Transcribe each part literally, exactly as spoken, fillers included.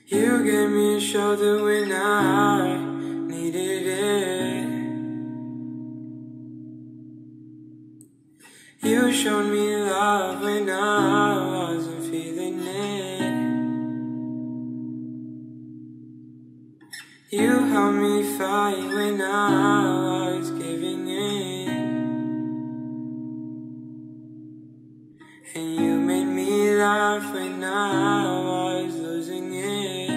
You gave me a shoulder when I needed it. You showed me love when I wasn't feeling it. You helped me fight when I was giving in. And you made me laugh when I was losing it.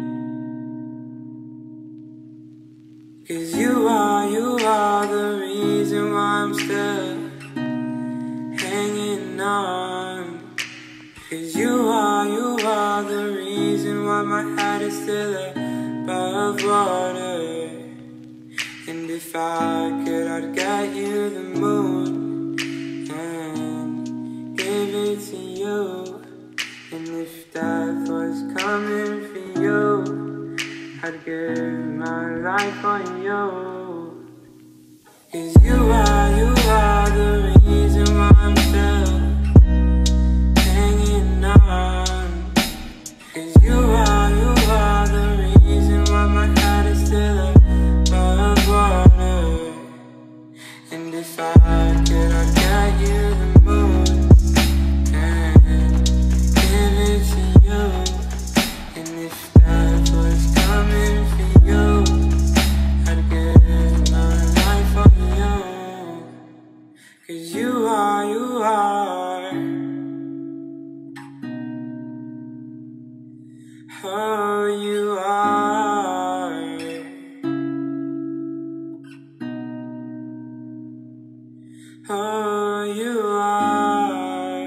'Cause you are, you are the reason why I'm still hanging on. 'Cause you are, you are the reason why my head is still above water. And if I could, I'd get you the moon and give it to you. And if death was coming for you, I'd give my life for you. 'Cause you are, you are the reason why I'm still hanging on. 'Cause you are, you are the reason why my head is still above water. And if I could, I'd get you the moon and give it to you. And if death was coming for you, I'd give my life for you. 'Cause you are, you are, oh you are, oh you are,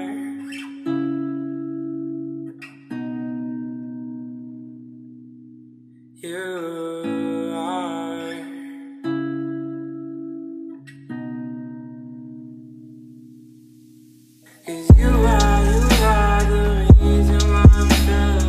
you are. 'Cause you are, you are the reason why I'm still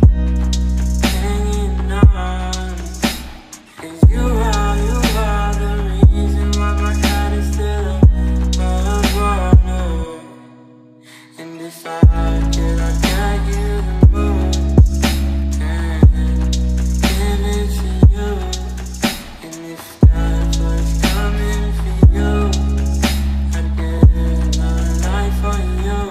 hanging on. 'Cause you are, you are the reason why my head is still above water. And if I could, I'd get you the moon and give it to you. And if death was coming for you, I'd give my life for you.